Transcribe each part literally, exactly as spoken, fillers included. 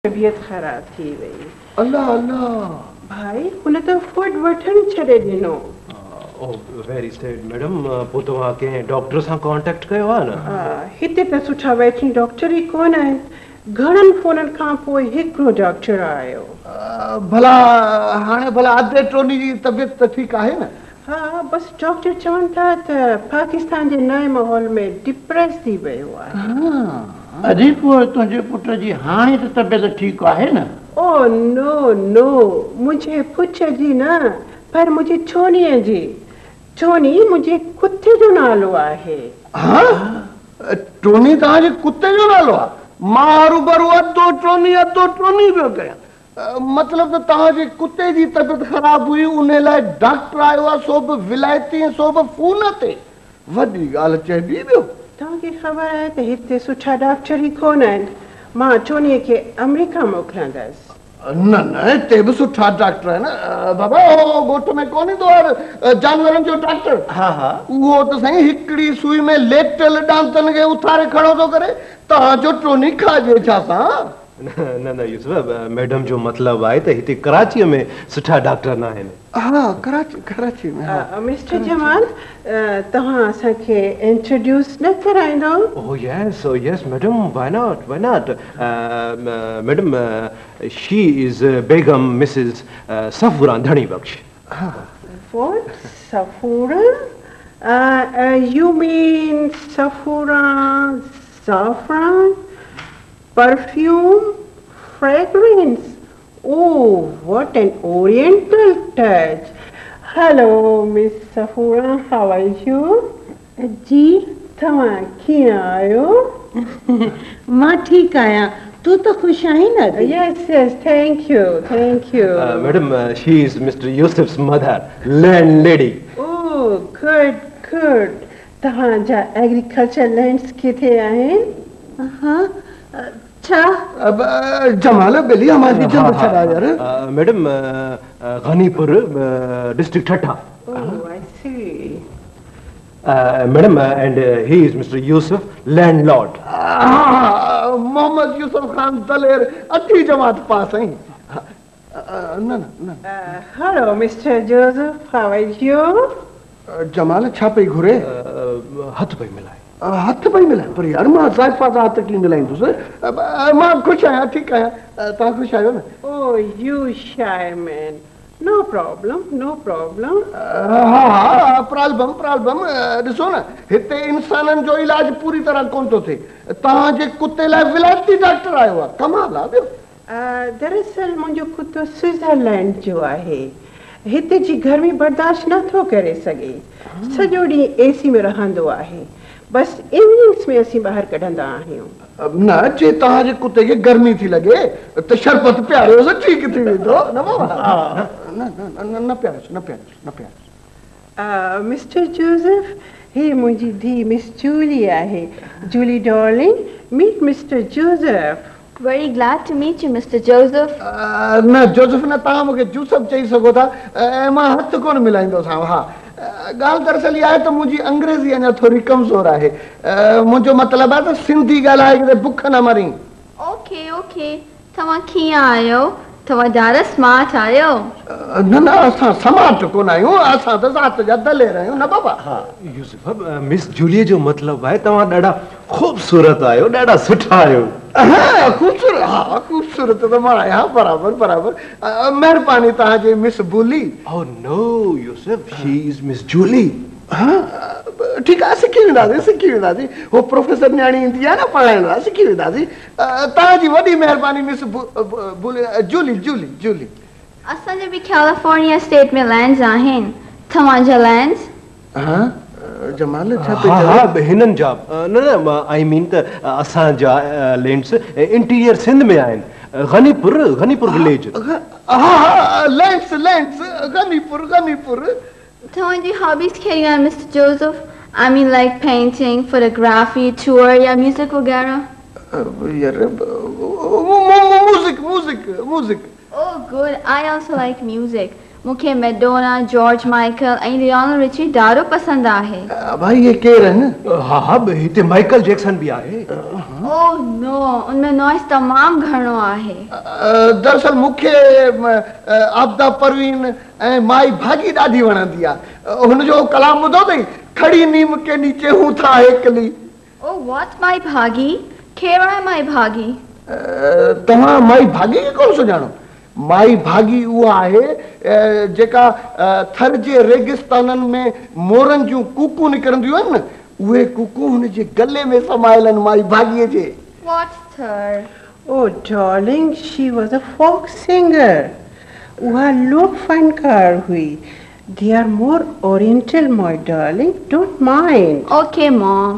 तबीयत खराब थी वई। अल्लाह अल्लाह भाई हुन तो फुड वठण छॾे ॾिनो। Oh very sad madam. पोइ तव्हां कंहिं डॉक्टर सां कांटेक्ट कयो आहे न? हिते त सुठा वेटरी डॉक्टर ई कोन आहिनि। घणनि फ़ोननि खां पोइ हिकिड़ो डॉक्टर आयो। भला हाणे भला अधे ट्रोनी जी तबीयत त ठीकु आहे न? हाँ बस डॉक्टर चवनि था त पाकिस्तान जे नए माहौल में डिप्रेस थी वियो आहे। अॼु पोइ तुंहिंजे पुट जी हाणे त तबियत ठीकु आहे न? ओ नो नो मुंहिंजे पुट जी न पर मुंहिंजी छोनीअ जी। छोनी मुंहिंजे कुते जो नालो आहे। ट्रोनी तव्हांजे कुते जो नालो आहे? मां रूबरू अधो ट्रोनी अधो ट्रोनी पियो कयां। मतिलब त तव्हांजे कुते जी तबियत ख़राब हुई उन लाइ डॉक्टर आयो आहे सो बि विलायती ऐं सो बि फ़ोन ते। वॾी ॻाल्हि चइबी ॿियो। तव्हांखे ख़बर आहे त हिते सुठा डॉक्टर ई कोन आहिनि। मां छोनीअ खे अमेरिका मोकिलींदसि। न न हिते बि सुठा डॉक्टर आहिनि बाबा। ॻोठ में कोन ईंदो आहे जानवरनि जो डॉक्टर? हा हा उहो त साईं हिकिड़ी सुई में लेटल डांतनि खे उथारे खड़ो थो करे। तव्हांजो ट्रोनी खाजे छा सां? न न यूसुफ मैडम जो मतिलबु आहे त हिते कराचीअ में सुठा डॉक्टर न आहिनि। हा कराची कराची में। मिस्टर जमाल तव्हां असांखे इंट्रोड्यूस न कराईंदो? Oh yes oh yes madam why not why not madam she is Begum Mrs Safura Dhani Bakhsh. What? Safura? Uh, uh, you mean Safura saffron? Perfume? Fragrance? Oh, what an oriental touch. Hello, Miss Safura. How are you? जी तव्हां कीअं आहियो? मां ठीकु आहियां। तूं त ख़ुशि आहीं न? Yes, yes, thank you, thank you. Uh, madam, uh, she is Mister Yusuf's mother, landlady. Oh, good, good. तव्हांजा एग्रीकल्चर लैंड्स किथे आहिनि? हाँ छा? जमाल बिली हमारी जल्द चला यार। Madam Ghanipur district Thatta. Oh, I see. Uh, madam, uh, and uh, he is Mister Yusuf, landlord. Mohammad Yusuf Khan Daler अठी जमात पास हैं। न न Hello, Mister Joseph. How are you? जमाल छा पई घुरे? हथ पई मिलाए। हथ पई मिलाए पर यार मां ज़ाइफा सां हथ कीअं मिलाईंदुसि? मां ख़ुशि आहियां ठीकु आहियां। तव्हां ख़ुशि आहियो न? Oh, you shy man. No problem, no problem. हा हा प्रॉब्लम प्रॉब्लम। ॾिसो न हिते इंसाननि जो इलाज पूरी तरह कोन थो थिए। तव्हांजे कुते लाइ विलायती डॉक्टर आयो आहे। कमाल आहे ॿियो। दरअसल मुंहिंजो कुतो स्विट्जरलैंड जो आहे। हिते जी गर्मी बर्दाश्त नथो करे सघे। सॼो ॾींहुं एसी में रहंदो आहे। बस इवनिंग्स में असीं ॿाहिरि कढंदा आहियूं। न जे तव्हांजे कुते खे गर्मी थी लॻे त शरबत पियारियोसि ठीकु थी वेंदो। न बाबा न न न पियारियोसि न पियारियोसि न पियारियोसि। मिस्टर जोसेफ ही मुंहिंजी धीउ मिस जूली आहे। Julie darling meet mister Joseph. Very glad to meet you, Mister Joseph. न जोसेफ न तव्हां मूंखे जूसफ चई सघो था। ऐं मां हथ कोन मिलाईंदोसांव। हा ॻाल्हि दरअसल इहा आहे त मुंहिंजी अंग्रेज़ी अञा थोरी कमज़ोर आहे। मुंहिंजो मतिलबु आहे त सिंधी ॻाल्हाए करे बुख न मरी। Okay, okay. तव्हां कीअं आहियो? तव्हां ॾाढा स्मार्ट आहियो। न न असां स्मार्ट कोन आहियूं। असां त ज़ात जा दलेर आहियूं न बाबा। हा यूसुफ मिस जूलीअ जो मतिलबु आहे तव्हां ॾाढा ख़ूबसूरत आहियो ॾाढा सुठा आहियो। हा ख़ूबसूरत हा ख़ूबसूरत त मां आहियां बराबरि बराबरि। महिरबानी तव्हांजी miss Bully. Oh no, Yusuf, she is Miss Julie. हा ठीकु आहे सिखी वेंदासीं सिखी वेंदासीं। हो प्रोफेसर न्याणी ईंदी आहे न पढ़ाइण लाइ सिखी वेंदासीं। तव्हांजी वॾी महिरबानी मिस जूली जूली जूली। असांजे बि कैलिफोर्निया स्टेट में लैंड्स आहिनि। तव्हांजा लैंड्स? हा जमाल छा हा हा हिननि जा न न आई मीन त असांजा लैंड्स इंटीरियर सिंध में आहिनि। गनीपुर गनीपुर विलेज। हा हा लैंड्स लैंड्स गनीपुर गनीपुर। तव्हांजी हॉबीज कहिड़ियूं आहिनि mister Joseph? I mean like painting, photography, tour या म्यूजिक वगैरह? यार music music music. Oh good, I also like music. मूंखे मैडोना, जॉर्ज माइकल ऐं लियोनल रिची ॾाढो पसंदि आहे। भाई ये केर आहिनि? हा हा हिते माइकल जैक्सन बि आहे। ओह नो, उनमें नॉइस तमामु घणो आहे। दरअसल मूंखे आबदा परवीन ऐं माई भाॼी ॾाढी वणंदी आहे। हुनजो कलाम ॿुधो अथई, खड़ी नीम के नीचे हूं था हिकली। ओह व्हाट माई भागी? केरु आहे माई भागी? तव्हां माई भागी खे कोन सुञाणो? माई भागी उहा आहे जेका थर जे रेगिस्ताननि में मोरनि जूं कूकूं निकिरंदियूं आहिनि न, उहे कूकूं हुनजे गले में समायल आहिनि माई भाॻीअ जे। What's third? Oh, darling, she was a folk singer. उहा लोक फनकार हुई। They are more oriental, my darling. Don't mind. Okay, mom.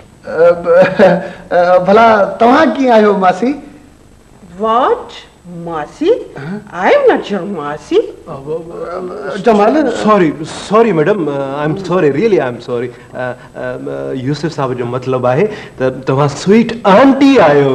भला तव्हां कीअं आहियो मासी? What? Masi? I am not your Masi. Jamal sorry sorry madam, I am sorry, really I am sorry. Yusuf साहब जो मतिलबु आहे त तव्हां स्वीट आंटी आहियो।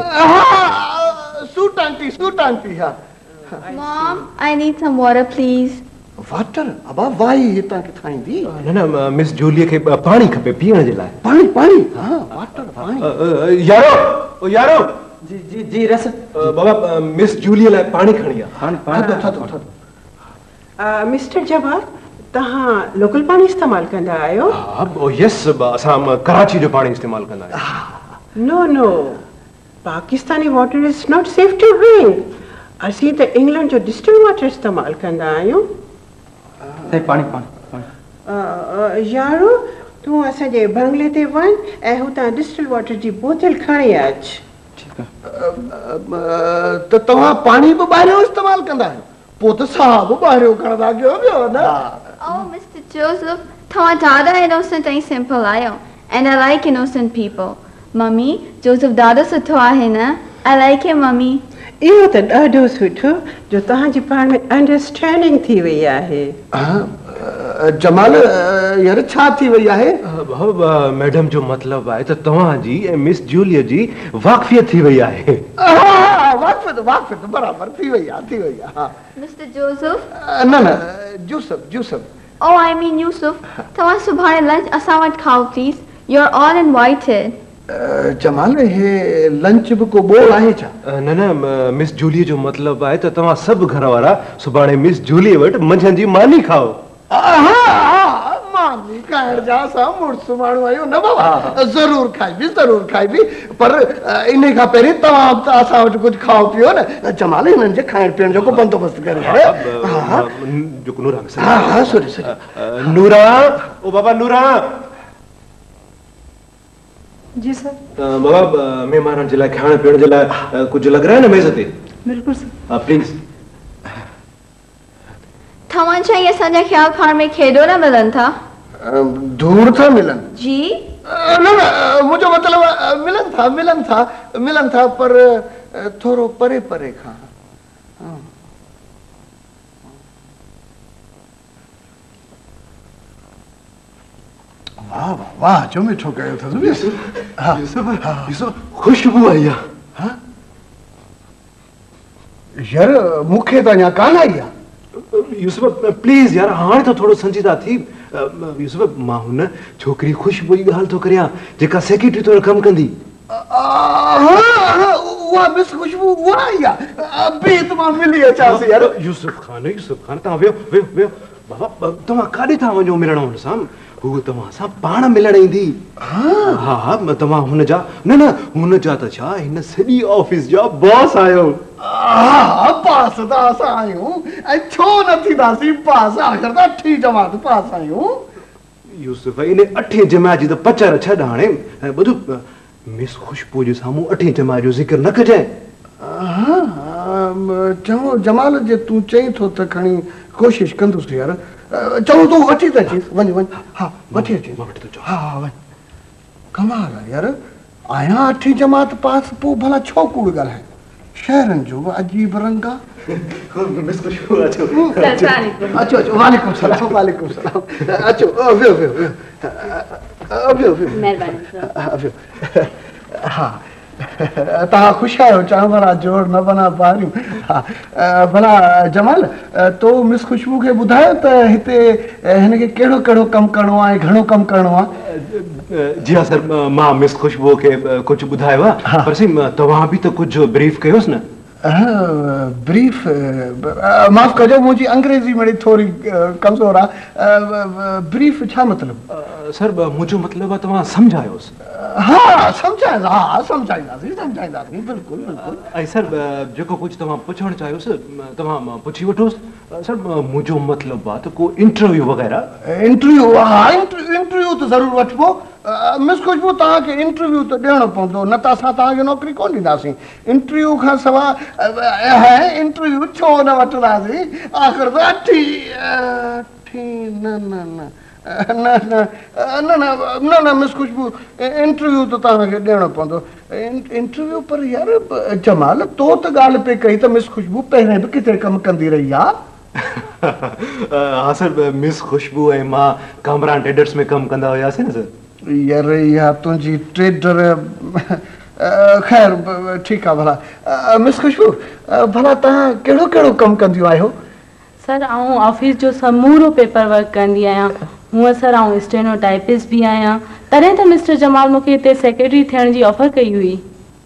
Suit aunty, suit aunty. हा Mom, I need some water, please. Water? अबा वाई हितां किथां ईंदी? न न मिस जूलीअ खे पाणी खपे पीअण जे लाइ। पाणी पाणी? हा वाटर पाणी। यारो यारो जी जी जी रस बाबा मिस जूलीअ लाइ पाणी खणी आ। पाणी पाणी मिस्टर जवाब, तव्हां लोकल पाणी इस्तेमालु कंदा आहियो? हा यस, असां कराची जो पाणी इस्तेमालु कंदा आहियूं। No no, Pakistani water is not safe to drink. असीं त इंग्लैंड जो डिस्टिल वाटर इस्तेमालु कंदा आहियूं। पाणी पाणी यारो, तूं असांजे बंगले ते वञ ऐं हुतां डिस्टिल वाटर जी बोतल खणी अच। त तव्हां पाणी बि ॿाहिरियों इस्तेमालु कंदा आहियो? पोइ त साहु बि ॿाहिरियों खणंदा कयो ॿियो न? Oh, Mister Joseph, तव्हां ॾाढा innocent ऐं simple आहियो, and I like innocent people. Mummy, Joseph ॾाढो सुठो आहे न? I like him, mummy. इहो त ॾाढो सुठो जो तव्हांजी पाण में अंडरस्टैंडिंग थी वई आहे। जमाल यार छा थी वई आहे? मैडम जो मतिलबु आहे त तव्हांजी ऐं मिस जूलीअ जी वाक़फ़ियत थी वई आहे। वाक़फ़ियत वाक़फ़ियत बराबर थी वई आहे, थी वई आहे। Mister Joseph? न न यूसुफ यूसुफ। Oh, I mean Yusuf. तव्हां सुभाणे लंच असां वटि खाओ please. You're all invited. Jamal हे लंच बि को बोल आहे छा? न न मिस जूलीअ जो मतिलबु आहे त तव्हां सभु घर वारा सुभाणे मिस जूलीअ वटि मंझंदि जी मानी खाओ। मानी खाइण जा असां मुड़ुसु माण्हू आहियूं न बाबा? ज़रूरु खाइबी, ज़रूरु खाइबी, पर इन खां पहिरीं तव्हां असां वटि कुझु खाओ पियो न। जमाल हिननि जे खाइण पीअण जो को बंदोबस्तु करे। हा हा सॉरी सॉरी। नूरा, ओ बाबा नूरा। जी सर। बाबा महिमाननि जे लाइ खाइण पीअण जे लाइ कुझु लॻराए न मेज़ ते? बिल्कुलु सर। हा प्लीज़। तव्हां चई असांजा ख़्याल खाइण में खेॾो न मिलनि था? दूर था मिलनि? जी न न, मुंहिंजो मतिलबु मिलनि था मिलनि था मिलनि था पर थोरो परे परे खां। वाह वाह वाह, जो मिठो कयो अथव। यूसुफ, खुशबू आई आहे। यार मूंखे त अञा कान आई आहे। यूसुफ प्लीज़ यार, हाणे त थोरो संजीदा थी। यूसुफ, मां हुन छोकिरी खुशबू जी ॻाल्हि थो करियां जेका सेक्रेटरी तौरु कमु कंदी। उहा मिस खुशबू उहा आई आहे? बि तमामु मिली अचांसि यार। यूसुफ खान, यूसुफ खान, तव्हां वियो वियो वियो। बाबा तव्हां काॾे था वञो मिलण हुन सां? हू तव्हां सां पाण मिलण ईंदी। हा हा, तव्हां हुन जा न न हुन जा त छा, हिन सॼी ऑफिस जा बॉस आहियो। हा पास त असां आहियूं, ऐं छो न थींदासीं पास? आख़िर त अठी जमात पास आहियूं। यूसुफ, इन अठे जमात जी त पचर छॾ हाणे। ॿुध, मिस खुशबू जे साम्हूं अठे जमात जो ज़िक्र न कजांइ। चङो जमाल, जे तूं चई थो त खणी कोशिशि कंदुसि यार। चलो तूं वठी त अचीस, वञ वञ। हा वठी अचीस। हा हा वञ। कमाल आहे यार, आहियां अठी जमात पास, पोइ भला छो कूड़ ॻाल्हाए? शहरनि जो बि अजीब रंग आहे। अचो अचो। वालेकुम सलाम, वालेकुम सलाम। अचो वियो वियो वियो वियो वियो। महिरबानी। हा, तव्हां ख़ुशि आहियो चवां भला जोड़ न बना पारियूं हा भला जमाल तो मिस ख़ुशबू खे ॿुधायो त हिते हिनखे कहिड़ो कहिड़ो कमु करिणो आहे घणो कमु करिणो आहे जी हाँ सर मां मिस ख़ुशबू खे कुझु ॿुधायो आहे पर साईं तव्हां बि त कुझु ब्रीफ कयोसि न ब्रीफ माफ़ कजो मुंहिंजी अंग्रेज़ी में थोरी कमज़ोर आहे ब्रीफ छा मतिलबु सर मुंहिंजो मतिलबु आहे तव्हां सम्झायोसि हा सम्झाईंदा हा सम्झाईंदासीं सम्झाईंदासीं बिल्कुलु बिल्कुलु ऐं सर जेको कुझु तव्हां पुछणु चाहियोसि तव्हां पुछी वठोसि सर मुंहिंजो मतिलबु आहे त को इंटरव्यू वग़ैरह इंटरव्यू हा इंटरव्यू त ज़रूरु वठिबो मिस ख़ुशबू तव्हांखे इंटरव्यू त ॾियणो पवंदो न त असां तव्हांखे नौकिरी कोन ॾींदासीं इंटरव्यू खां सवाइ इंटरव्यू छो न वठंदासीं आख़िर त अठी अठी न न न न न न न न मिस ख़ुशबू इंटरव्यू त तव्हांखे ॾियणो पवंदो इंटरव्यू पर यार जमाल तो त ॻाल्हि पे कई त मिस ख़ुशबू पहिरें बि किथे कमु कंदी रही आहे हा सर मिस ख़ुशबू ऐं मां कामरान ट्रेडर्स में कमु कंदा हुआसीं न सर यार इहा तुंहिंजी ट्रेडर ख़ैर ठीकु आहे भला मिस ख़ुशबू भला तव्हां कहिड़ो कहिड़ो कमु कंदियूं आहियो सर आऊं ऑफिस जो समूरो पेपर वर्क कंदी आहियां हूअं सर आऊं स्टेनोटाइपिस्ट बि आहियां तॾहिं त मिस्टर जमाल मूंखे हिते सेक्रेटरी थियण जी ऑफर कई हुई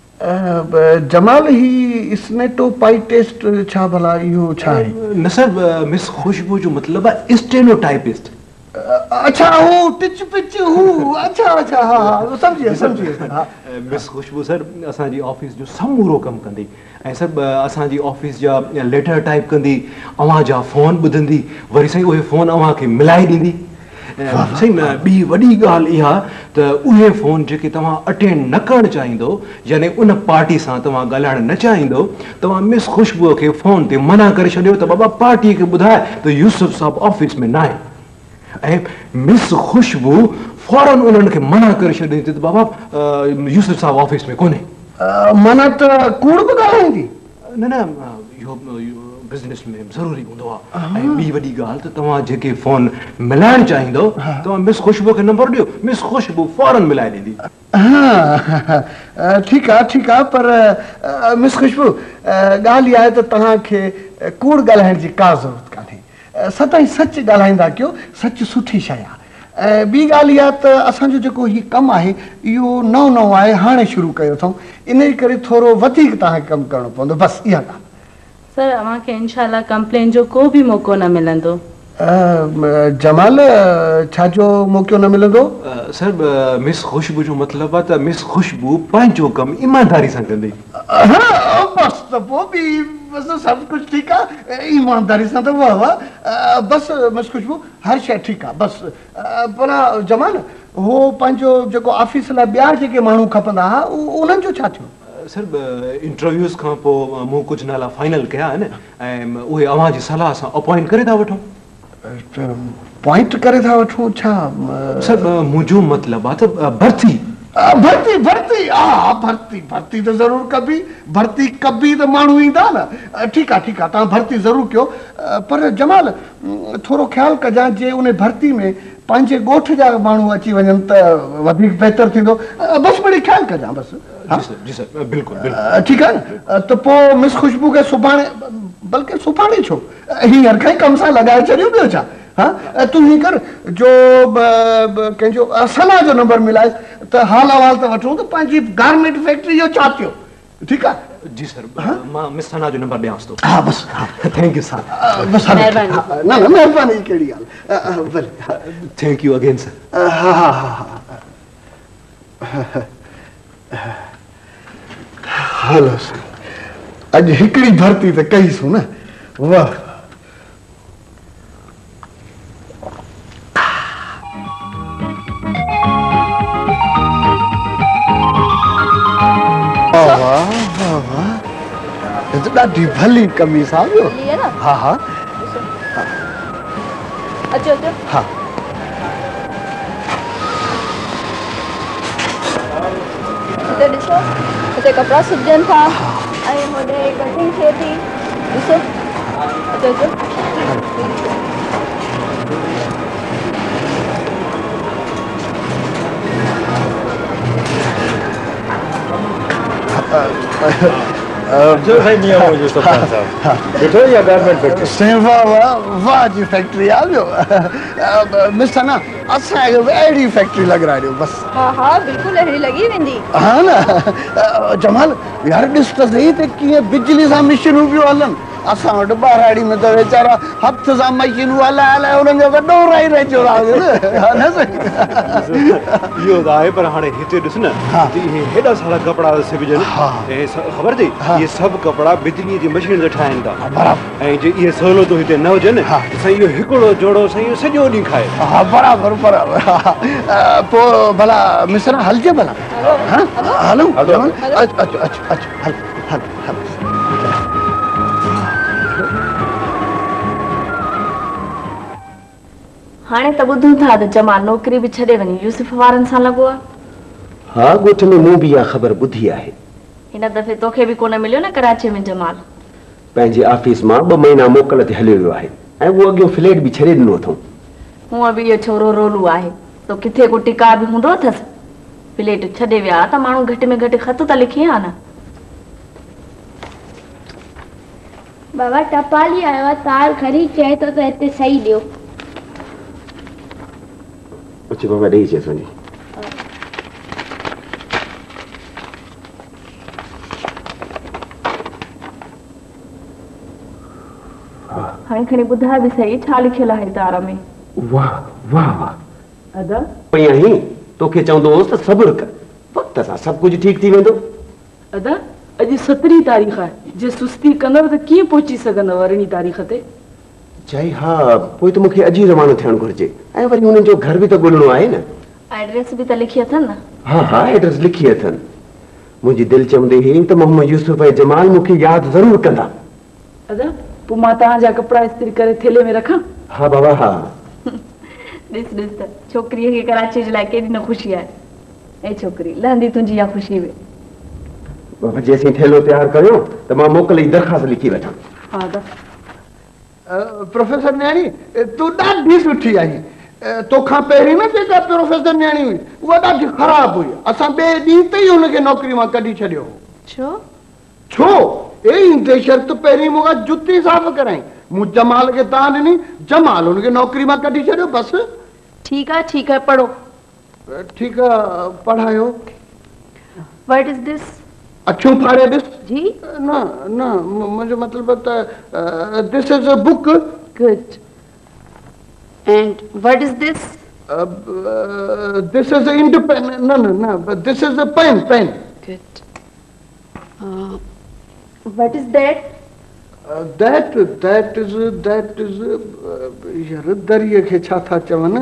जमाल ही स्टेनोटाइपिस्ट छा भला इहो छा आहे न सर मिस ख़ुशबू जो मतिलबु आहे स्टेनोटाइपिस्ट अच्छा हू टिच पिच हू अच्छा अच्छा हा हा सम्झी सम्झी मिस ख़ुशबू सर असांजी ऑफिस जो समूरो कमु कंदी ऐं सर असांजी ऑफिस जा लेटर टाइप कंदी अव्हां जा फोन ॿुधंदी वरी साईं उहे फोन अव्हां खे मिलाए ॾींदी साईं ॿी वॾी ॻाल्हि इहा त उहे फोन जेके तव्हां अटेंड न करणु चाहींदो यानी उन पार्टी सां तव्हां ॻाल्हाइणु न चाहींदो तव्हां मिस ख़ुशबूअ खे फोन ते मना करे छॾियो त बाबा पार्टीअ खे ॿुधाए त यूसुफ साहिबु ऑफिस में न आहे ऐं मिस ख़ुशबू फौरन उन्हनि खे मना करे छॾींदी त बाबा यूसुफ साहिबु ऑफिस में कोन्हे माना त कूड़ बि ॻाल्हाईंदी न न इहो बिज़नेस में ज़रूरी हूंदो आहे ऐं ॿी वॾी ॻाल्हि त तव्हां जेके फोन मिलाइणु चाहींदो तव्हां मिस ख़ुशबू खे नंबर ॾियो मिस ख़ुशबू फौरन मिलाए ॾींदी हा ठीकु आहे ठीकु आहे पर मिस ख़ुशबू ॻाल्हि इहा आहे त तव्हांखे कूड़ ॻाल्हाइण जी का ज़रूरत कान्हे सदाईं सच ॻाल्हाईंदा कयो सच सुठी शइ आहे ऐं ॿी ॻाल्हि इहा त असांजो जेको हीउ कमु आहे इहो नओं नओं आहे हाणे शुरू कयो अथऊं इन करे थोरो वधीक तव्हांखे कमु करिणो पवंदो बसि इहा ॻाल्हि सर अव्हांखे इनशाला कंप्लेन जो को बि मौक़ो न मिलंदो जमाल छाजो मौक़ो न मिलंदो सर मिस ख़ुशबू जो मतिलबु आहे त मिस ख़ुशबू पंहिंजो कमु ईमानदारी सां कंदी बसि त पोइ बि बसि सभु कुझु ठीकु आहे ईमानदारी सां त वाह वाह बसि मिस ख़ुशबू हर शइ ठीकु आहे बसि भला जमाल हो पंहिंजो जेको ऑफिस लाइ ॿिया जेके माण्हू खपंदा हुआ उन्हनि जो छा थियो सर इंटरव्यूज़ खां पोइ मूं कुझु नाला फाइनल कया आहिनि ऐं उहे अव्हां जी सलाह सां अपॉइंट करे था वठूं पॉइंट करे था वठूं छा सर मुंहिंजो मतिलबु आहे त भर्ती भर्ती भर्ती हा भर्ती भर्ती त ज़रूरु कबी भर्ती कबी त माण्हू ईंदा न ठीकु आहे ठीकु आहे तव्हां भर्ती ज़रूरु कयो पर जमाल थोरो ख़्यालु कजांइ जे उन भर्ती में पंहिंजे ॻोठ जा माण्हू अची वञनि त वधीक बहितर थींदो बसि वरी ख़्यालु कजांइ बसि जी सर बिल्कुलु ठीकु आहे न त पोइ मिस ख़ुशबू खे सुभाणे बल्कि सुभाणे छो हींअर खां ई कम सां लॻाए छॾियो ॿियो छा हा तूं हीअं कर जो कंहिंजो सना जो नंबर मिलाए त हाल अहिवाल त वठूं त पंहिंजी गारमेंट फैक्ट्री जो छा थियो ठीकु आहे जी सर मां मिस सना जो नंबर ॾियांसि थो हा बसि थैंक यू सर न न महिरबानी कहिड़ी ॻाल्हि भले थैंक यू अगेन सर हा हा हा हलो अॼु हिकिड़ी भर्ती त कईसूं न वाह ॾाढी भली कमीज़ आहे हा हा अचो अचो हा हिते ॾिसो हिते कपिड़ा सिबजनि था ऐं होॾे कटिंग थिए थी ॾिसो अचो अचो जो भाई मियां हो यूसुफ खान साहब बैठो या गारमेंट बैठो सेवा वाह वाह जी फैक्ट्री आ गयो मिस्टर ना असा एडी फैक्ट्री लग रहा है बस हाँ हाँ बिल्कुल अहिड़ी लगी वेंदी हाँ ना जमाल यार ॾिस त सही त कीअं बिजली सां मशीनूं पियूं हलन असां वटि ॿारहाड़ी में त वीचारा हथ सां मशीनूं हलाए हलाए उन्हनि जो त ॾोर ई रहिजी इहो त आहे पर हाणे हिते ॾिस न इहे हेॾा सारा कपिड़ा सिबजनि ऐं ख़बर अथई इहे सभु कपिड़ा बिजलीअ जी मशीन ते ठाहिनि था ऐं जे इहे सहूलियतूं हिते न हुजनि साईं इहो हिकिड़ो जोड़ो साईं सॼो ॾींहुं खाए हा बराबरि बराबरि पोइ भला मिसरा हलजे भला हलूं अचो अचो अचो अचो हल हल हल हाणे त ॿुधूं था त जमाल नौकिरी बि छॾे वञी यूसुफ वारनि सां लॻो आहे हा ॻोठ में मूं बि इहा ख़बर ॿुधी आहे हिन दफ़े तोखे बि कोन मिलियो न कराची में जमाल पंहिंजे ऑफिस मां ॿ महीना मोकल ते हलियो वियो आहे ऐं उहो अॻियो फ्लैट बि छॾे ॾिनो अथऊं हूअं बि इहो छोरो रोलू आहे तो किथे को टिका बि हूंदो अथसि फ्लैट छॾे विया त माण्हू घटि में घटि ख़त त लिखे हा न बाबा टपाली आयो आहे तार खणी चए थो त हिते सही ॾियो अचे बाबा ॾेई अचेसि वञी हाणे खणी ॿुधाए बि सही छा लिखियल आहे तार में वाह वाह वाह अदा पई आहीं तोखे चवंदो हुउसि त सब्र कर वक़्त सां सभु कुझु ठीकु थी वेंदो अदा अॼु सतरहीं तारीख़ आहे जे सुस्ती कंदव त कीअं पहुची सघंदव अरिड़हीं तारीख़ ते चई हा पोइ त मूंखे अॼु ई रवानो थियणु घुरिजे ऐं वरी हुननि जो घर बि त ॻोल्हणो आहे न एड्रेस बि त लिखी अथनि न हा हा एड्रेस लिखी अथनि मुंहिंजी दिलि चवंदी हुई त मोहम्मद यूसुफ ऐं जमाल मूंखे यादि ज़रूरु कंदा अदा पोइ मां तव्हांजा कपिड़ा इस्त्री करे थेले में रखां हा बाबा हा ॾिस ॾिस त छोकिरीअ खे कराची जे लाइ केॾी न ख़ुशी आहे ऐं छोकिरी लहंदी तुंहिंजी इहा ख़ुशी बि बाबा जेसीं ठेलो तयारु करियो त मां मोकल जी दरख़्वास्त लिखी वठां हा त प्रोफेसर न्याणी तूं ॾाढी सुठी आहीं तोखां पहिरीं न जेका प्रोफेसर न्याणी हुई उहा ॾाढी ख़राबु हुई असां ॿिए ॾींहं ते ई हुनखे नौकिरी मां कढी छॾियो छो छो ए ईंदे शर्त पहिरीं मूंखां जुती साफ़ कराई मूं जमाल खे तां ॾिनी जमाल हुनखे नौकिरी मां कढी छॾियो बसि ठीकु आहे ठीकु आहे पढ़ो ठीकु आहे पढ़ायो व्हाट इज दिस अछूं फाड़े ॾिस जी न न मुंहिंजो मतिलबु त this is a book good and what is this this is a independent न न न this is a pen pen good what is that that that is that is यार दरिया खे छा था चवनि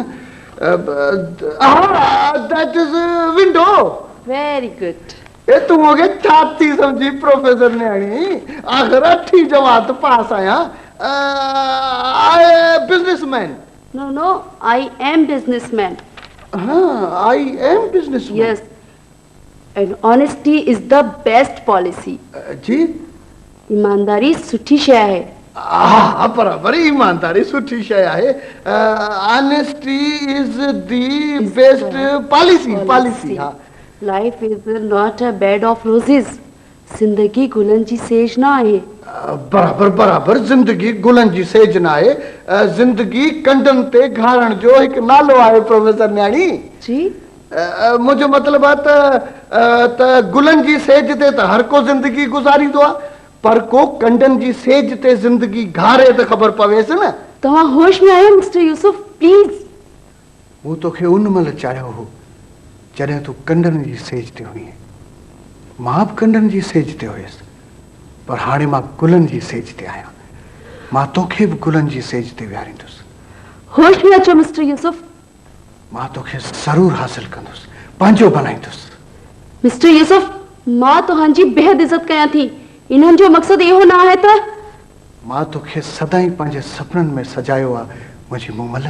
that is window very good ए तू मूंखे छा थी सम्झी प्रोफेसर न्याणी आख़िर अठी जमात पास आहियां I businessman no no I am businessman हाँ I am businessman yes and honesty is the best policy जी ईमानदारी सुठी शइ आहे हा बराबरि ईमानदारी सुठी शइ आहे honesty is the best policy policy हा life is not a bed of roses जिंदगी गुलनि जी सेज न आहे बराबरि बराबरि ज़िंदगी गुलनि जी सेज न आहे ज़िंदगी कंडनि ते घारण जो हिकु नालो आहे प्रोफेसर न्याणी जी मुंहिंजो मतिलबु आहे त गुलनि जी सेज ते त हर को ज़िंदगी गुज़ारींदो आहे पर को कंडनि जी सेज ते ज़िंदगी घारे त ख़बर पवेसि न तव्हां होश में आहियो मिस्टर यूसुफ प्लीज मूं तोखे उन महिल चाहियो हो जॾहिं तूं कंडनि जी सेज ते हुई मां बि कंडनि जी सेज ते हुयुसि पर हाणे मां गुलनि जी सेज ते आहियां मां तोखे बि गुलनि जी सेज ते विहारींदुसि होश में अचो मिस्टर यूसुफ मां तोखे ज़रूरु हासिल कंदुसि पंहिंजो बनाईंदुसि मिस्टर यूसुफ मां तव्हांजी बेहद इज़त कयां थी इन्हनि जो मक़सदु इहो न आहे त मां तोखे सदाईं पंहिंजे सपननि में सजायो आहे मुंहिंजी मूमल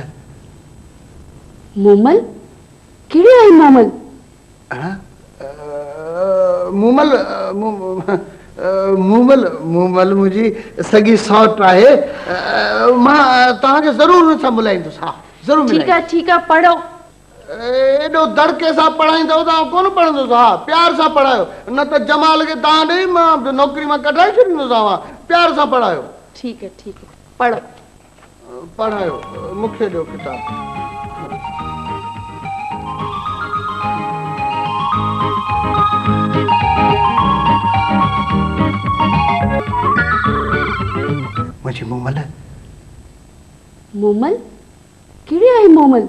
मूमल कहिड़ी आहे मूमल मूमल मूमल मूमल मुंहिंजी सॻी सौट आहे मां तव्हांखे ज़रूरु हुन सां मिलाईंदुसि हा ज़रूरु ठीकु आहे ठीकु आहे पढ़ो एॾो दड़के सां पढ़ाईंदव तव्हां कोन पढ़ंदुसि हा प्यार सां पढ़ायो न त जमाल खे तव्हां ॾेई मां नौकिरी मां कढाए छॾींदोसांव प्यार सां पढ़ायो ठीक है ठीक है पढ़ो पढ़ायो मूंखे ॾियो किताब मुंहिंजी मोमल मोमल कहिड़ी आहे मोमल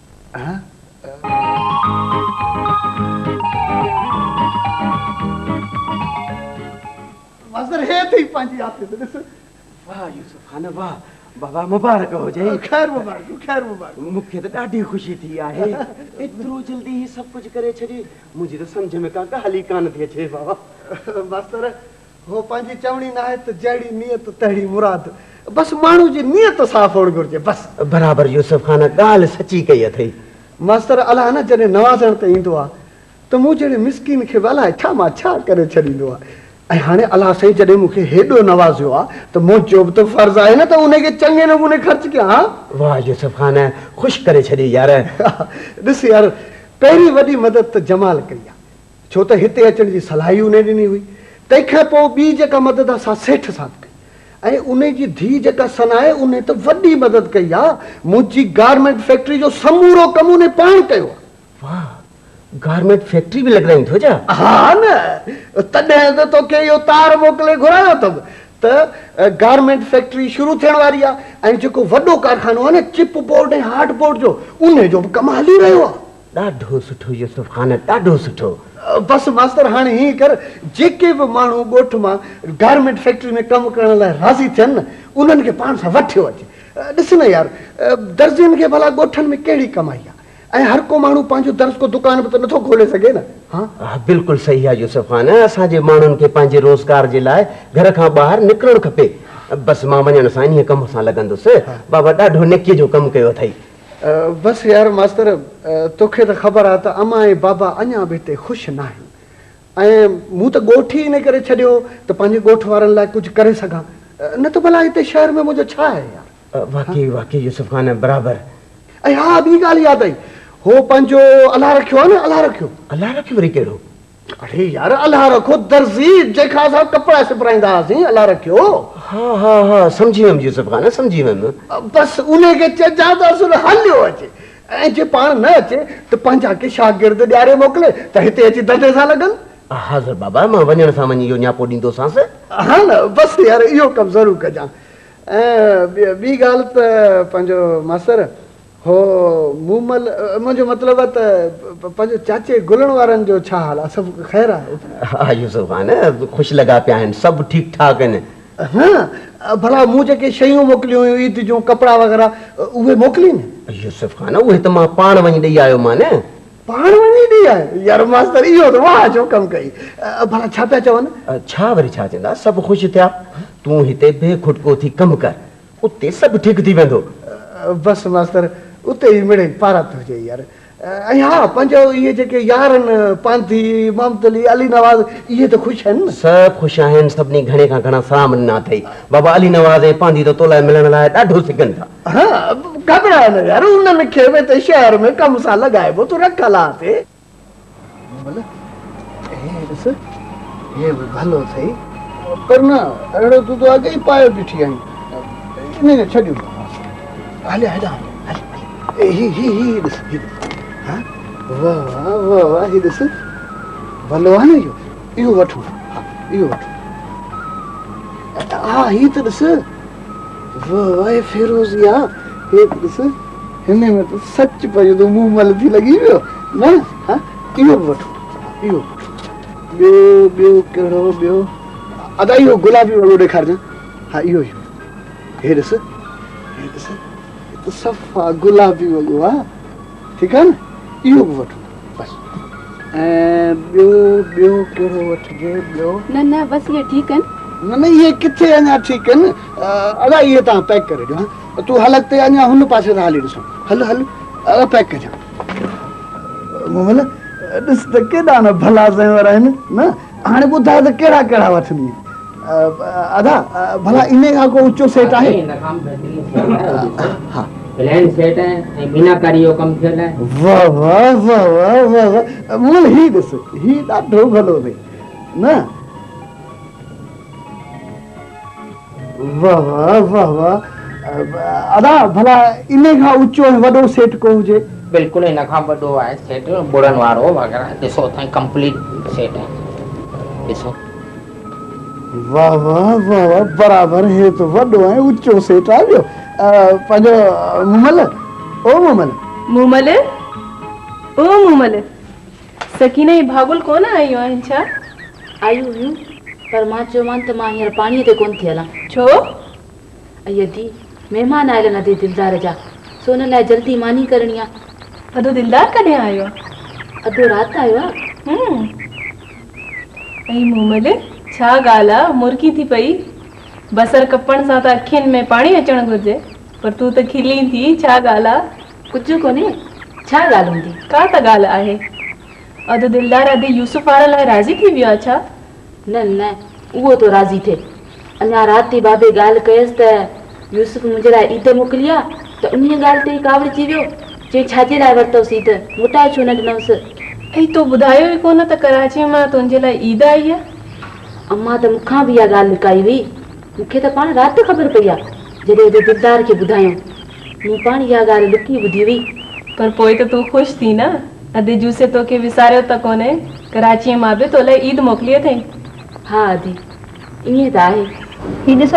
मास्टर हे थी पंहिंजी आफिस ॾिस वाह यूसुफ खान वाह बाबा मुबारक हुजे ख़ैर मुबारक ख़ैर मुबारक मूंखे त ॾाढी ख़ुशी थी आहे एतिरो जल्दी ही सभु कुझु करे छॾी मुंहिंजी त सम्झ में का ॻाल्हि ई कान थी अचे बाबा मास्टर हो पंहिंजी चवणी न आहे त जहिड़ी नियत तहिड़ी मुराद बसि माण्हू जी नियत साफ़ हुअणु घुरिजे बसि बराबरि यूसुफ खान ॻाल्हि सची कई अथई मास्टर अलाह न जॾहिं नवाज़ण ते ईंदो आहे त मूं जहिड़े मिसकिन खे अलाए छा मां छा करे छॾींदो आहे ऐं हाणे अलाह साईं जॾहिं मूंखे हेॾो नवाज़ियो आहे त मुंहिंजो बि त फर्ज़ु आहे न त उनखे चङे नमूने ख़र्च कयां हा वाह यूसुफ खान ख़ुशि करे छॾी यार ॾिस यार पहिरीं वॾी मदद त जमाल कई आहे छो त हिते अचण जी सलाह ई उन ॾिनी हुई तंहिंखां पोइ ॿी जेका मदद असां सेठ सां कई ऐं उन जी धीउ जेका सनाए उन त वॾी मदद कई आहे मुंहिंजी गारमेंट फैक्ट्री जो समूरो कमु उन पाण कयो आहे वाह गारमेंट फैक्ट्री बि लॻाईं थो छा हा न तॾहिं त तोखे इहो तार मोकिले घुरायो अथमि त गारमेंट फैक्ट्री शुरू थियण वारी आहे ऐं जेको वॾो कारखानो आहे न चिप बोर्ड ऐं हार्ड बोर्ड जो उन जो बि कमु हली रहियो आहे ॾाढो सुठो यूसुफ खान ॾाढो सुठो बसि मास्टर हाणे हीअं कर जेके बि माण्हू ॻोठ मां गारमेंट फैक्ट्री में कमु करण लाइ राज़ी थियनि न उन्हनि खे पाण सां वठियो अचे ॾिस न यार दर्जियुनि खे भला ॻोठनि में कहिड़ी कमाई आहे ऐं हर को माण्हू पंहिंजो दर्ज को दुकान बि त नथो खोले सघे न हा बिल्कुलु सही आहे यूसुफ खान असांजे माण्हुनि खे पंहिंजे रोज़गार जे लाइ घर खां ॿाहिरि निकिरणु खपे बसि मां वञण सां इन कम सां लॻंदुसि बाबा ॾाढो नेकीअ जो कमु कयो अथई बसि यार मास्तर तोखे त ख़बर आहे त अमा ऐं बाबा अञा बि हिते ख़ुशि न आहिनि ऐं मूं त ॻोठ ई इन करे छॾियो त पंहिंजे ॻोठ वारनि लाइ कुझु करे सघां न त भला हिते शहर में मुंहिंजो छा आहे यार वाकई वाकई यूसुफ खान बराबरि ऐं हा ॿी ॻाल्हि यादि आई हो पंहिंजो अलाह रखियो आहे न अलाह रखियो अलाह रखियो वरी कहिड़ो अरे यार अलाह रखो दर्जी जंहिंखां असां कपिड़ा सिबराईंदा हुआसीं अलाह रखियो हा हा हा सम्झी वियुमि यूसुफ खान सम्झी वियुमि बसि उनखे चइजां त असुल हलियो अचे ऐं जे पाण न अचे त पंहिंजा के शागिर्द ॾियारे मोकिले त हिते अची धंधे सां लॻनि हाज़ुर बाबा मां वञण सां वञी इहो न्यापो ॾींदोसांसि हा न बसि यार इहो कमु ज़रूरु कजां ऐं ॿी ॻाल्हि त पंहिंजो मास्तर हो मूमल मुंहिंजो मतिलबु आहे त पंहिंजो चाचे गुलण वारनि जो छा हाल आहे सभु ख़ैरु आहे हा यूसुफ खान ख़ुशि लॻा पिया आहिनि सभु ठीकु ठाक आहिनि हा भला मूं जेके शयूं मोकिलियूं हुयूं ईद जूं कपिड़ा वग़ैरह उहे मोकिली न यूसुफ खान उहे त मां पाण वञी ॾेई आयो मां न पाण वञी ॾेई आयो यार मास्तर इहो त वाह छो कमु कई भला छा पिया चवनि छा वरी छा चवंदा सभु ख़ुशि थिया तूं हिते बेखुटको थी कमु कर उते सभु ठीकु थी वेंदो बसि मास्तर उते ई मिड़े पारा थो हुजे यार ऐं हा पंहिंजो इहे जेके यार आहिनि पांथी ममतली अली नवाज़ इहे त ख़ुशि आहिनि न सभु ख़ुशि आहिनि सभिनी घणे खां घणा साम न अथई बाबा अली नवाज़ ऐं पांथी त तो लाइ मिलण लाइ ॾाढो सिकनि था हा घबराए न यार उन्हनि खे बि त शहर में कम सां लॻाइबो तूं रख अला ते ॾिस हे बि भलो अथई पर न अहिड़ो तूं त अॻे ई पायो ॾिठी आहीं इन छॾियो हले हेॾां ही ही ही ॾिस ही हा वाह वाह वाह वाह ही ॾिस भलो आहे न इहो इहो वठो हा इहो वठो हा ही त ॾिस वाह वाह फिरोज़ी आहे हे ॾिस हिन में त सच पियो त मुंहुं मल थी लॻी वियो न हा इहो बि वठो इहो वठो ॿियो ॿियो कहिड़ो ॿियो अदा इहो गुलाबी वारो ॾेखारिजां हा इहो इहो हे ॾिस हे ॾिस सफ़ा गुलाबी वॻो आहे ठीकु आहे न इहो बि वठो बसि ऐं ॿियो ॿियो कहिड़ो वठिजे ॿियो न न बसि इहे ठीकु आहिनि न न इहे किथे अञा ठीकु आहिनि अदा इहे तव्हां पैक करे ॾियो हा तूं हलक ते अञा हुन पासे था हली ॾिसो हल हल पैक कजां मोहन ॾिस त केॾा न भला ज़ेवर आहिनि न हाणे ॿुधाए त कहिड़ा कहिड़ा वठंदी अदा भला इन खां को ऊचो सेट आहे हा प्लान सेट है ऐं मीनाकारी जो कम थियल है। वाह वाह वाह वाह वाह वाह मूल ही ॾिस ही ॾाढो भलो अथई न। वाह वाह वाह वाह अदा भला इन खां ऊचो ऐं वॾो सेट को हुजे? बिल्कुलु इन खां वॾो आहे सेट बुड़न वारो वग़ैरह ॾिसो अथई कंप्लीट सेट है ॾिसो। वाह वाह वाह वाह बराबर हे तो वॾो ऐं ऊचो सेट आ वियो। पंहिंजो मुमल ओ मुमल मुमल ओ मुमल सकीना ही भागुल कोन आयो आहिनि छा? आयूं हुयूं पर मां चयोमान त मां हींअर पाणीअ ते कोन थी हलां। छो? अయ్య दी महिमान आयल न अधे दिलदार जा सो हुन लाइ जल्दी मानी करणी आहे। अधो दिलदार कॾहिं आयो? अधो राति आयो आहे। हम्म ऐं मुमल छा ॻाल्हि आहे मुर्की थी पई? बसर कपण सां त अखियुनि में पाणी अचणु घुरिजे पर तूं त खिली थी। छा ॻाल्हि आहे? कुझु कोन्हे। छा ॻाल्हि हूंदी? का त ॻाल्हि आहे। अधु दिलदार अधु यूसुफ वारे लाइ राज़ी थी वियो आहे छा? न न उहो तो राज़ी थिए। अञा राति बाबे ॻाल्हि कयसि त यूसुफ मुंहिंजे लाइ ईद मोकिली आहे त उन ॻाल्हि ते कावड़िजी वियो। चई छाजे लाइ वरितोसीं ईद मोटाए छो न ॾिनोसि। ऐं तूं ॿुधायो ई कोन त कराची मां तुंहिंजे लाइ ईद आई आहे। अम्मा त मूंखां बि इहा ॻाल्हि लिकाई हुई। मूंखे त पाण राति ख़बर पई आहे जॾहिं अधु दिलदार खे ॿुधायूं। मूं पाण इहा ॻाल्हि लिकी ॿुधी हुई। पर पोइ त तूं ख़ुशि थी न? अधु जूसे तोखे विसारियो त कोन्हे। कराचीअ मां बि तो लाइ ईद मोकिली अथई। हा अदी ईअं त आहे। ही ॾिसो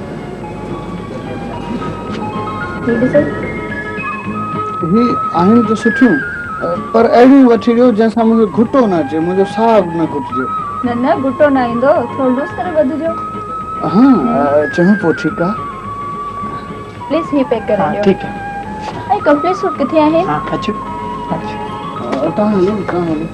ही ॾिसो ही आहिनि त सुठियूं पर अहिड़ियूं वठी ॾियो जंहिंसां मूंखे घुटो न अचे मुंहिंजो साह न घुटिजे। न न घुटो न ईंदो थोरो लूज़ करे ॿधजो। हाँ चङो पोइ ठीकु आहे। प्लीज़ ही पैक करे ॾियो। ठीकु आहे। ऐं कंप्लीट सूट किथे आहे? हा अचो तव्हां हलो तव्हां हलो।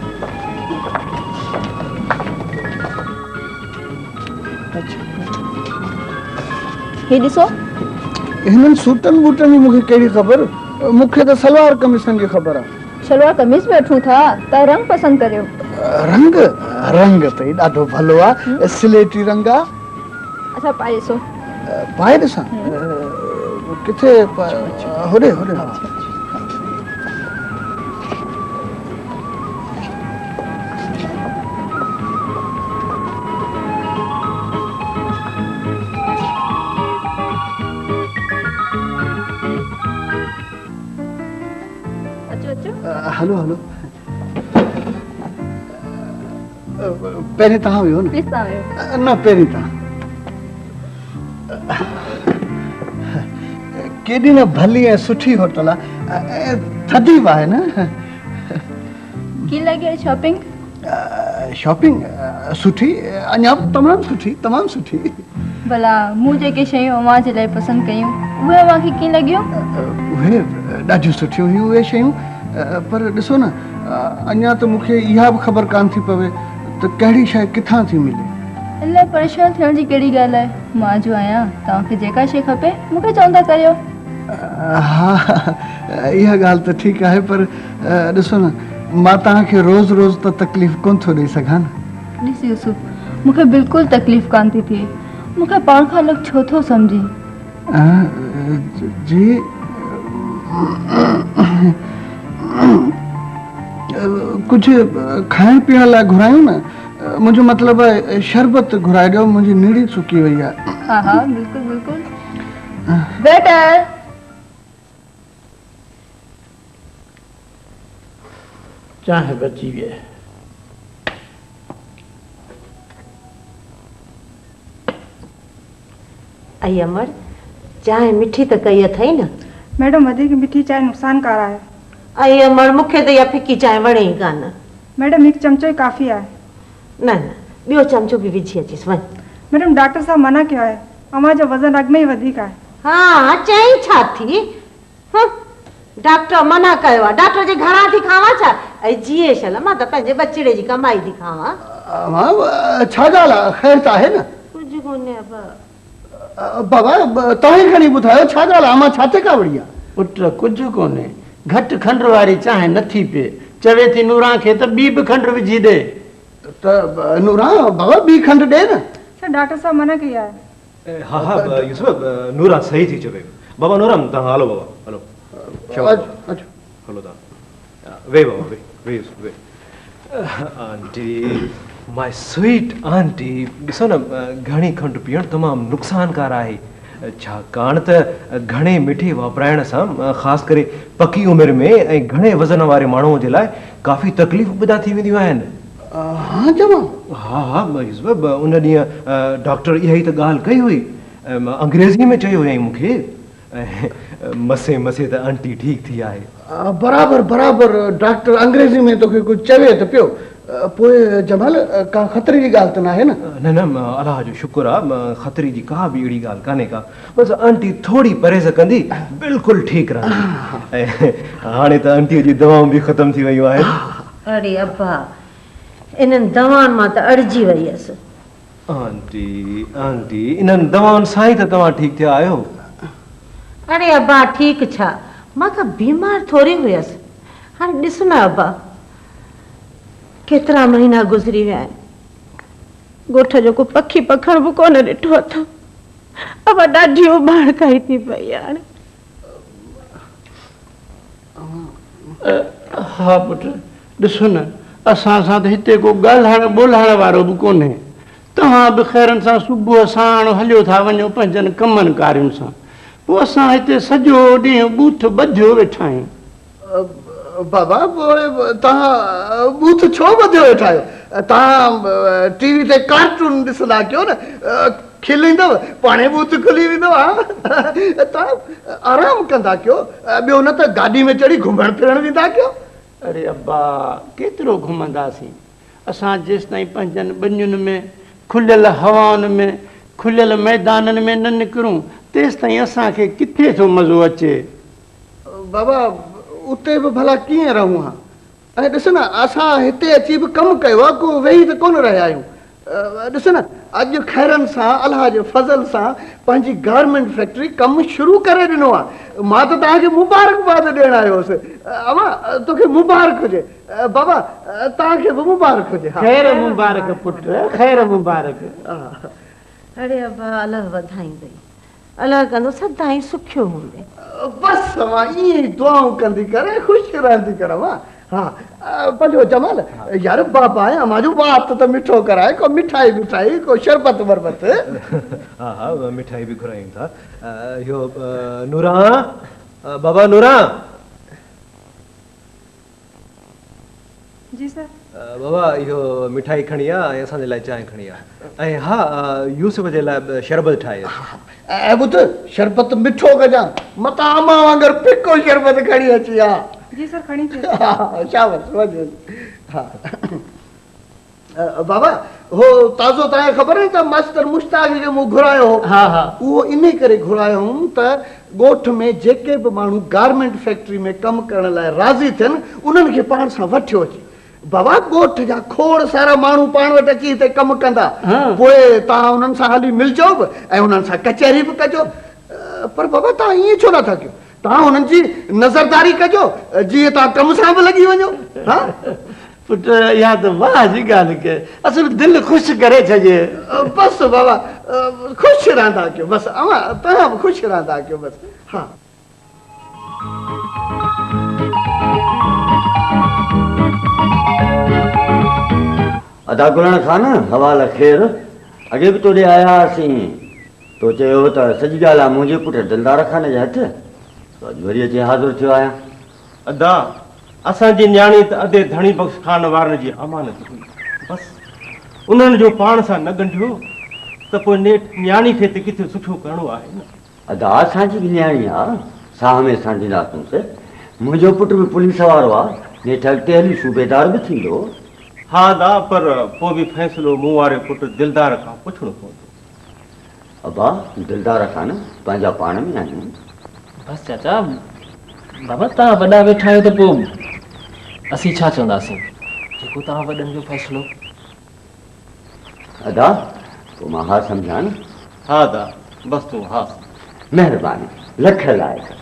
ही ॾिसो हिननि सूटनि बूटनि जी मूंखे कहिड़ी ख़बर? मूंखे त सलवार कमीसनि जी ख़बर आहे। सलवार कमीज में वठूं था त रंग पसंदि करियो। रंग रंग त ॾाढो भलो आहे स्लेटी रंग आहे। अच्छा पाए ॾिसो। पाए ॾिसां किथे? होॾे होॾे। हलो हलो पहिरीं तव्हां वियो न? प्लीज़ तव्हां वियो। न पहिरीं तव्हां। केॾी न भली ऐं सुठी होटल आहे थधी बि आहे न। कीअं लॻी शॉपिंग? शॉपिंग सुठी अञा तमामु सुठी तमामु सुठी। भला मूं जेके शयूं अव्हां जे लाइ पसंदि कयूं उहे अव्हांखे कीअं लॻियूं? उहे ॾाढियूं सुठियूं हुयूं उहे शयूं पर ॾिसो न अञा त मूंखे इहा बि ख़बर कान थी पवे त कहिड़ी शइ किथां थी मिले। इलाही परेशान थियण जी कहिड़ी ॻाल्हि आहे? मां जो आहियां तव्हांखे जेका शइ खपे मूंखे चवंदा करियो। हा इहा ॻाल्हि त ठीकु आहे पर ॾिसो न मां तव्हांखे रोज़ रोज़ त तकलीफ़ कोन थो ॾेई सघां न। ॾिस यूसुफ मूंखे बिल्कुलु तकलीफ़ कान थी थिए। मूंखे पाण खां अलॻि छो थो सम्झी? जी कुझु खाइण पीअण लाइ घुरायूं न? मुंहिंजो मतिलबु आहे शरबत घुराए ॾियो मुंहिंजी नीड़ी सुकी वई आहे। हा हा बिल्कुलु बिल्कुलु। वेटर चांहि बची वई। आई अमर चांहि मिठी त कई अथई न? मैडम वधीक मिठी चांहि नुक़सानकार आहे। आई अमर मूंखे त इहा फिकी चांहि वणे ई कान। मैडम हिकु चमचो ई काफ़ी आहे। न न ॿियो चमचो बि विझी अचीस वञ। मैडम डॉक्टर साहब मना कयो आहे अव्हां जो वज़न अॻु में ई वधीक आहे। हा चई छा थी? डॉक्टर मना कयो आहे। डॉक्टर जे घरां थी खावां छा? ऐं जीए छल मां त पंहिंजे बचिड़े जी कमाई थी खावां। छा ॻाल्हि आहे? ख़ैर त आहे न? कुझु कोन्हे बाबा तव्हां ई खणी ॿुधायो छा ॻाल्हि आहे? मां छा ते कावड़ी आहे? पुट कुझु कोन्हे घटि खंड वारी चांहि नथी पीए चवे थी नूरां खे त ॿी बि खंड विझी ॾे। त नूरां बाबा ॿी खंड ॾे न। डॉक्टर साहब मना कई आहे। हा हा यूसुफ नूरां सही थी चवे बाबा नूरम तव्हां हलो बाबा हलो अच्छा हलो तव्हां वे बाबा वे वे वे आंटी माय स्वीट आंटी ॾिसो न घणी खंडु पीअणु तमामु नुक़सानकार आहे छाकाणि त घणे मिठे वापराइण सां ख़ासि करे पकी उमिरि में ऐं घणे वज़न वारे माण्हूअ जे लाइ काफ़ी तकलीफ़ पैदा थी वेंदियूं आहिनि हा चवां हा हा यूसुफ उन ॾींहुं डॉक्टर इहा ई त ॻाल्हि कई हुई अंग्रेज़ी में चयो हुयईं मूंखे मसे मसे त आंटी ठीकु थी आहे बराबरि बराबरि डॉक्टर अंग्रेज़ी में तोखे कुझु चवे त पियो पोइ जमाल का ख़तरे जी ॻाल्हि त न आहे न न न अलाह जो शुक्र आहे ख़तरे जी का बि अहिड़ी ॻाल्हि कान्हे का बसि आंटी थोरी परहेज़ कंदी बिल्कुलु ठीकु रहंदी ऐं हाणे त आंटीअ जी दवाऊं बि ख़तमु थी वियूं आहिनि अरे अब्बा इन्हनि दवाउनि मां त अड़जी वई हुयसि आंटी आंटी इन्हनि दवाउनि सां ई त तव्हां ठीकु थिया आहियो अरे अब्बा ठीकु छा मां त बीमार थोरी हुयसि हाणे ॾिस न अब्बा केतिरा महीना गुज़री विया आहिनि ॻोठ जो को पखी पखण बि कोन ॾिठो अथव अब्बा ॾाढी उबाण कई थी पई हाणे हा पुटु ॾिसो न असां सां त हिते को ॻाल्हाइण ॿोल्हाइण वारो बि कोन्हे तव्हां बि ख़ैरनि सां सुबुह साण हलियो था वञो पंहिंजनि कमनि कारियुनि सां पोइ असां हिते सॼो ॾींहुं बूथ ॿधियो वेठा आहियूं बाबा पोइ तव्हां बूथ छो ॿधियो वेठा आहियो तव्हां टीवी ते कार्टून ॾिसंदा कयो न खिल ईंदव पाणे बूथ खुली वेंदो आहे तव्हां आराम कंदा कयो ॿियो न त गाॾी में चढ़ी घुमण फिरण वेंदा कयो अरे अब्बा केतिरो घुमंदासीं असां जेसि ताईं पंहिंजनि ॿनियुनि में खुलियल हवाउनि में खुलियल मैदाननि में न निकिरूं तेसि ताईं असांखे किथे थो मज़ो अचे बाबा उते बि भला कीअं रहूं हा ऐं ॾिस न असां हिते अची बि कमु कयो आहे को वेही त कोन रहिया आहियूं ॾिस न अॼु ख़ैरनि सां अलाह जे फज़ल सां पंहिंजी गारमेंट फैक्ट्री कमु शुरू करे ॾिनो आहे मां त तव्हांखे मुबारकबाद ॾियणु आयो हुउसि अमा तोखे मुबारक हुजे बाबा तव्हांखे बि मुबारक हुजे ख़ैर मुबारक पुटु ख़ैर मुबारक अरे अब्बा अलाह वधाईंदई अलाह कंदो सदाईं सुखियो हूंदे बसि मां ईअं ई दुआऊं कंदी करे ख़ुशि रहंदी कर मां हा पंहिंजो जमाल यार बाबा आहे मुंहिंजो बात त मिठो कराए को मिठाई मिठाई को शरबत वरबत हा हा मिठाई बि घुरायूं था इहो नूरा बाबा नूरा जी सर बाबा इहो मिठाई खणी आहे ऐं असांजे लाइ चांहि खणी आहे ऐं हा यूसुफ जे लाइ शरबत ठाहे ऐं ॿुध शरबत मिठो कजां मतां अमा वांगुरु फिको शरबत खणी अची हा जी सर खणी शाबाश वञ हा बाबा हो ताज़ो तव्हांखे ख़बर आहे त मास्टर मुश्ताक खे मूं घुरायो हो हा हा उहो इन करे घुरायो हुउमि त ॻोठ में जेके बि माण्हू गारमेंट फैक्ट्री में कमु करण लाइ राज़ी थियनि उन्हनि खे पाण सां वठियो अचे बाबा ॻोठ जा खोड़ सारा माण्हू पाण वटि अची हिते कमु कंदा पोइ तव्हां उन्हनि सां हली मिलजो बि ऐं उन्हनि सां कचहरी बि कजो पर बाबा तव्हां ईअं छो नथा कयो तव्हां हुननि जी नज़रदारी कजो जीअं तव्हां कम सां बि लॻी वञो हा पुटु इहा त वाह जी ॻाल्हि कए असुल दिलि ख़ुशि करे छॾे बसि बाबा ख़ुशि रहंदा कयो बसि अमा तव्हां बि ख़ुशि रहंदा कयो बसि हा अदा गुलान खान हवाला ख़ैर अॻे बि तोॾे आया हुआसीं तो चयो त सॼी ॻाल्हि आहे मुंहिंजे पुटु दिलदार खान जे हथु अॼु वरी अची हाज़िर थियो आहियां अदा असांजी न्याणी त अधे धणी बख़्श खान वारनि जी अमानत हुई बसि उन्हनि जो पाण सां न ॻंढियो त पोइ नेठि न्याणी खे त किथे सुठो करिणो आहे न अदा असांजी बि न्याणी आहे साह में सांझींदासीं मुंहिंजो पुटु बि पुलिस वारो आहे नेठि अॻिते हली सूबेदार बि थींदो हा दा पर पोइ बि फ़ैसिलो मूं वारे पुटु दिलदार खां पुछणो पवंदो अबा दिलदार खां न पंहिंजा पाण में आहियूं बसि चाचा बाबा तव्हां वॾा वेठा आहियो त पोइ असीं छा चवंदासीं जेको तव्हां वॾनि जो फ़ैसिलो अदा पोइ मां हा सम्झां न हा दा बसि तूं हा महिरबानी लख लाइक़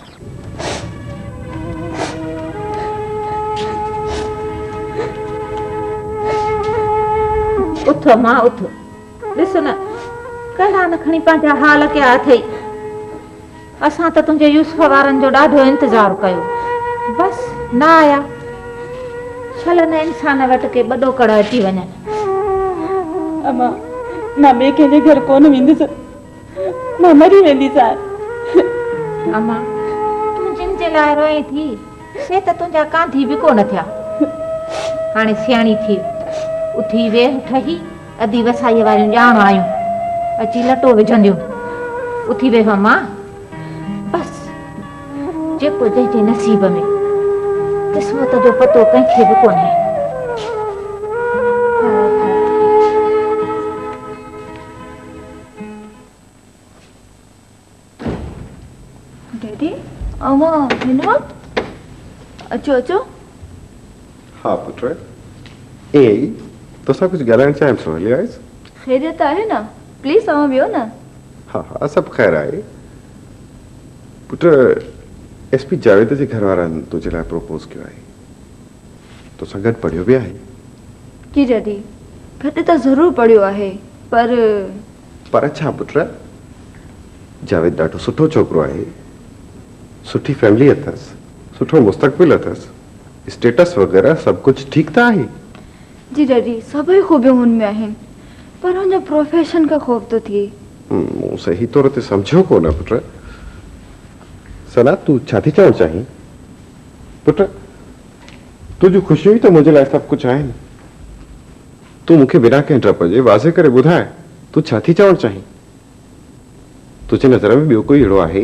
उथो मां उथो ॾिस न कहिड़ा न खणी पंहिंजा हाल कया अथई असां त तुंहिंजे यूसुफ वारनि जो ॾाढो इंतज़ारु कयो, बसि न आया। छलनि इंसान वटि के ॿॾो कड़ अची वञनि। अमा मां ॿिए कंहिंजे घर कोन वेंदसि, मां मरी वेंदीसां। अमा तूं जिन जे लाइ रोए थी से त तुंहिंजा कांधी बि कोन थिया। हाणे सियाणी थी उथी वेह ठही अधी वसाईअ वारियूं ॼाण आयूं अची लटो विझंदियूं। उथी वेह मां, बसि जेको जंहिंजे नसीब में क़िस्मत जो पतो कंहिंखे बि कोन्हे। डैडी अमा हिन वक़्तु अचो अचो। हाँ पुत्र, ए तोसां कुछ ॻाल्हाइण चाहियां थो, हली आयसि? ख़ैरियत आहे न? प्लीज़ अमा वियो न। हाँ हाँ सभु ख़ैर आहे। पुत्र एस पी जावेद जे घर वारनि तुंहिंजे लाइ प्रपोज़ कयो आहे, तोसां गॾु पढ़ियो बि आहे। जी डैडी, गॾु त ज़रूरु पढ़ियो आहे, पर पर छा पुत्र, जावेद ॾाढो सुठो छोकिरो आहे, सुठी फैमिली अथसि, सुठो मुस्तक़बिल अथसि, स्टेटस वग़ैरह सभु कुझु ठीकु त आहे। जी डैडी, सभई खूबियूं हुन में आहिनि, पर हुनजो प्रोफेशन का ख़ौफ़ थो थिए। मूं सही तौर ते सम्झो कोन पुत्र। सना तूं छा थी चवणु चाहीं? पुत्र तुंहिंजूं ख़ुशियूं ई त मुंहिंजे लाइ सभु कुझु आहिनि। तूं मूंखे बिना कंहिं डप जे वाज़े करे ॿुधाए तूं छा थी चवणु चाहीं? तुंहिंजे नज़र में ॿियो कोई अहिड़ो आहे?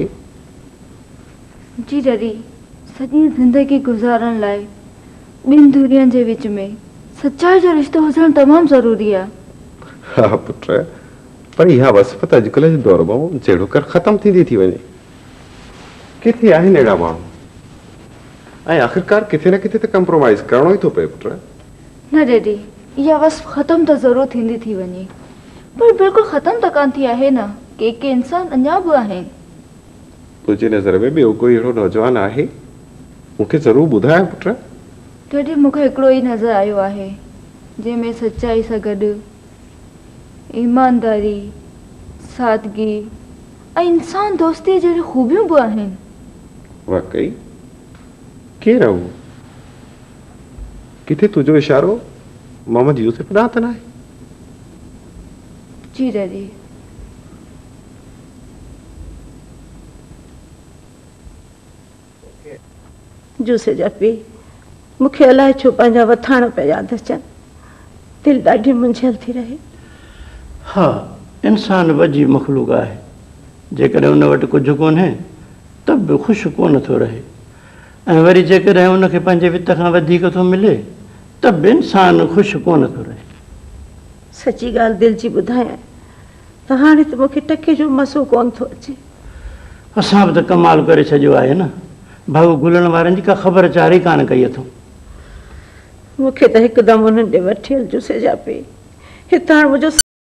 जी डैडी, सॼी ज़िंदगी गुज़ारण लाइ ॿिनि दूरियुनि जे विच में सचाई जो रिश्तो हुजणु तमामु ज़रूरी आहे। हा पुत्र, पर इहा वसफ़त अॼुकल्ह जे दौर में जहिड़ो कर ख़तमु थींदी थी वञे। किथे आहिनि अहिड़ा माण्हू, ऐं आख़िरकार किथे न किथे त कंप्रोमाइज़ करणो ई थो पए पुत्र। न डैडी, इहा वसफ़ ख़तमु त ज़रूरु थींदी थी वञे, पर बिल्कुलु ख़तमु त कान थी आहे न। के के इंसान अञा बि आहिनि। तुंहिंजे नज़र में ॿियो कोई अहिड़ो नौजवान आहे? मूंखे ज़रूरु ॿुधाए पुत्र। डैडी, मूंखे हिकिड़ो ई नज़र आयो आहे जंहिंमें सचाई सां गॾु ईमानदारी, सादगी ऐं इंसान दोस्ती जहिड़ी खूबियूं बि आहिनि। वाकई? केरु आहे उहो? किथे तुंहिंजो इशारो मोहम्मद यूसुफ ॾांहुं त न आहे? जी डैडी। जूसे जा पी मूंखे अलाए छो पंहिंजा वथाण पिया यादि अचनि, दिलि ॾाढी मुंझियल थी रहे। हा, इंसान वॼी मख़लूक आहे, जेकॾहिं उन वटि कुझु कोन्हे त बि ख़ुशि कोन थो रहे, ऐं वरी जेकॾहिं उनखे पंहिंजे वित खां वधीक थो मिले त बि इंसानु ख़ुशि कोन थो रहे। सची ॻाल्हि दिलि जी ॿुधायां त हाणे त मूंखे टके जो मसो कोन थो अचे। असां बि त कमाल करे छॾियो आहे न, भाऊ गुलण वारनि जी का ख़बर चारी कान कई अथऊं। मूंखे त हिकदमि उन्हनि ॾे वठी हल जूसे जा पई, हितां मुंहिंजो